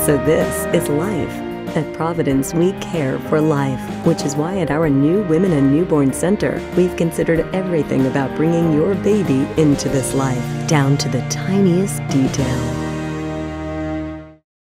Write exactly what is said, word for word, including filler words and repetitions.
So this is life. At Providence, we care for life, which is why at our new Women and Newborn Center, we've considered everything about bringing your baby into this life, down to the tiniest detail.